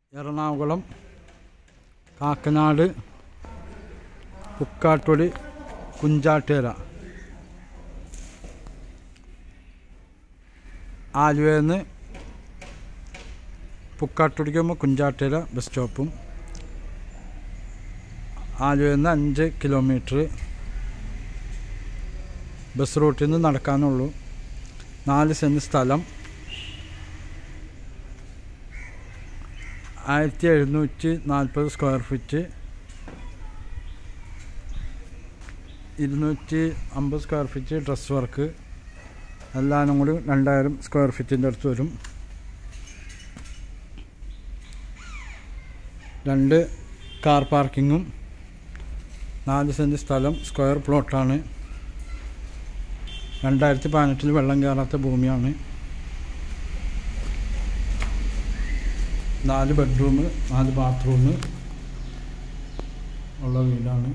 എറണാകുളം കാക്കനാട് പുക്കാട്ടൊടി കുഞ്ചാട്ടേര ആലുവയിൽ നിന്ന് പുക്കാട്ടൊടിക്കുമ്പോൾ കുഞ്ചാട്ടേര ബസ് സ്റ്റോപ്പും ആലുവയിൽ നിന്ന് 5 കിലോമീറ്റർ ബസ് റൂട്ടിൽ നിന്ന് നടക്കാനുള്ളൂ. 4 സെൻറ്റ് സ്ഥലം, 1740 square feet, 250 square feet dress work, എല്ലാവരും കൂടി 2000 സ്ക്വയർ ഫീറ്റിൻ്റെ അടുത്ത് വരും. 2 കാർ പാർക്കിങ്ങും 4 സെൻറ്റ് സ്ഥലം, സ്ക്വയർ പ്ലോട്ടാണ്. 2018 വെള്ളം കയറാത്ത ഭൂമിയാണ്. 4 ബെഡ്റൂം 4 ബാത്റൂം ഉള്ള വീടാണ്.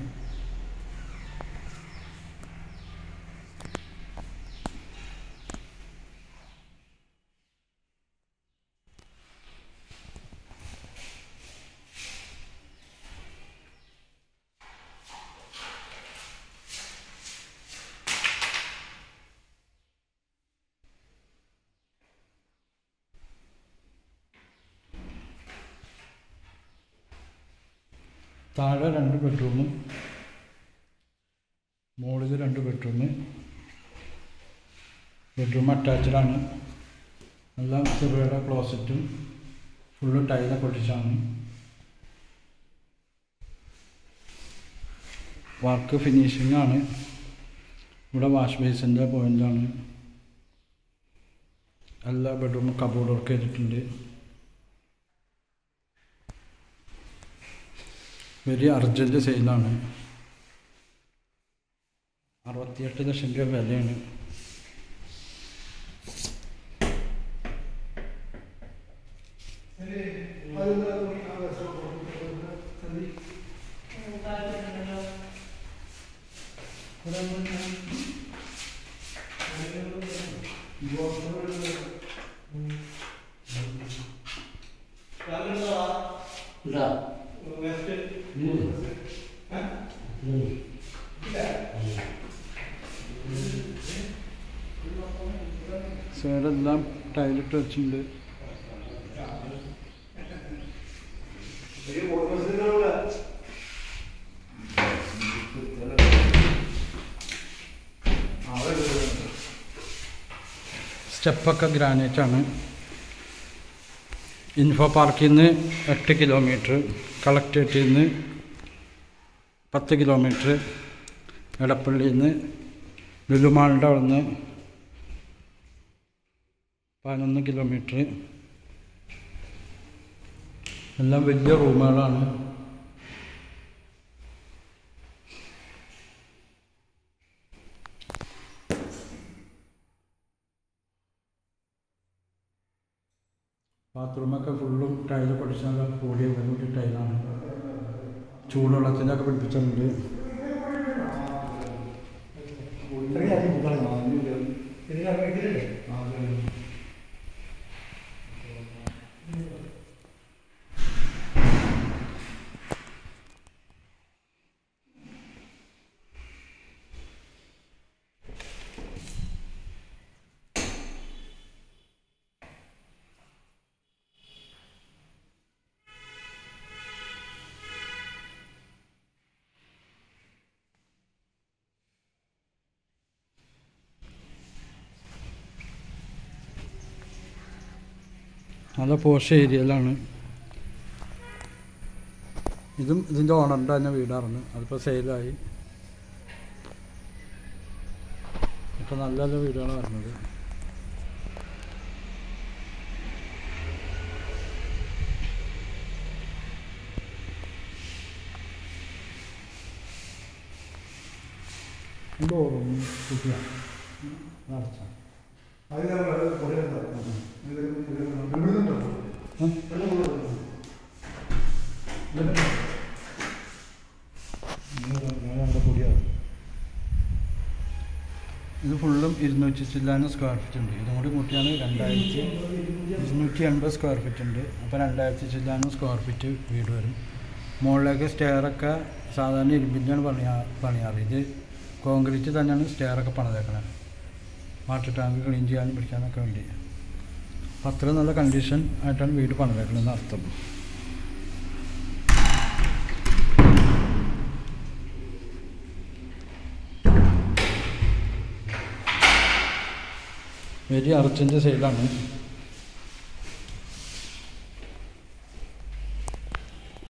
താഴെ 2 ബെഡ്റൂമും മുകളിൽ 2 ബെഡ്റൂം. ബെഡ്റൂം അറ്റാച്ച്ഡാണ്. എല്ലാം ചെറുകിട ക്ലോസറ്റും ഫുള്ള് ടൈലൊക്കെ ഒട്ടിച്ചാണ്. വർക്ക് ഫിനിഷിംഗ് ആണ്. ഇവിടെ വാഷ് ബേസിൻ്റെ പോയിൻ്റാണ്. എല്ലാ ബെഡ്റൂമും കബോർഡ് വർക്ക് ചെയ്തിട്ടുണ്ട്. വെരി അർജൻറ്റ് സെയിലാണ്. 68 ലക്ഷം രൂപ വിലയാണ്. സൈഡെല്ലാം ടൈലിട്ട് വെച്ചിട്ടുണ്ട്. സ്റ്റെപ്പൊക്കെ ഗ്രാനൈറ്റാണ്. ഇൻഫോ പാർക്കിൽ നിന്ന് 8 കിലോമീറ്റർ, കളക്ടറേറ്റിൽ നിന്ന് 10 കിലോമീറ്റർ, എടപ്പള്ളിയിൽ നിന്ന് ലുലുമാളിൻ്റെ അവിടെ നിന്ന് 11 കിലോമീറ്റർ. എല്ലാം വലിയ റൂമുകളാണ്. ബാത്റൂമൊക്കെ ഫുള്ളും ടൈല് പഠിച്ചാൽ കൂടിയ വലിയ ടൈലാണ്. ചൂടുവെള്ളത്തിനൊക്കെ പിടിപ്പിച്ചിട്ടുണ്ട്. നല്ല പോഷ് ഏരിയയിലാണ്. ഇതും ഇതിൻ്റെ ഓണറിൻ്റെ തന്നെ വീടായിരുന്നു. അതിപ്പോൾ സെയിലായി. ഇപ്പോൾ നല്ല നല്ല വീടുകളാണ് വരുന്നത്. ഇത് ഫുള്ളും 200 സ്ക്വയർ ഫീറ്റ് ഉണ്ട്. ഇതും കൂടി കൂട്ടിയാണ് 2200 280 സ്ക്വയർ ഫീറ്റ് ഉണ്ട്. അപ്പോൾ 2000 ചില്ലാനും സ്ക്വയർ ഫീറ്റ് വീട് വരും. മുകളിലേക്ക് സ്റ്റെയറൊക്കെ സാധാരണ ഇരുമ്പിൻ്റെയാണ് പണിയാറ്. ഇത് കോൺക്രീറ്റ് തന്നെയാണ് സ്റ്റെയറൊക്കെ പണിതേക്കണത്. വാട്ടർ ടാങ്ക് ക്ലീൻ ചെയ്യാനും പിടിക്കാനൊക്കെ വേണ്ടി. അപ്പം അത്ര നല്ല കണ്ടീഷൻ ആയിട്ടാണ് വീട് പണിതേക്കണമെന്ന് അർത്ഥം. Very urgent സെയിലാണ്.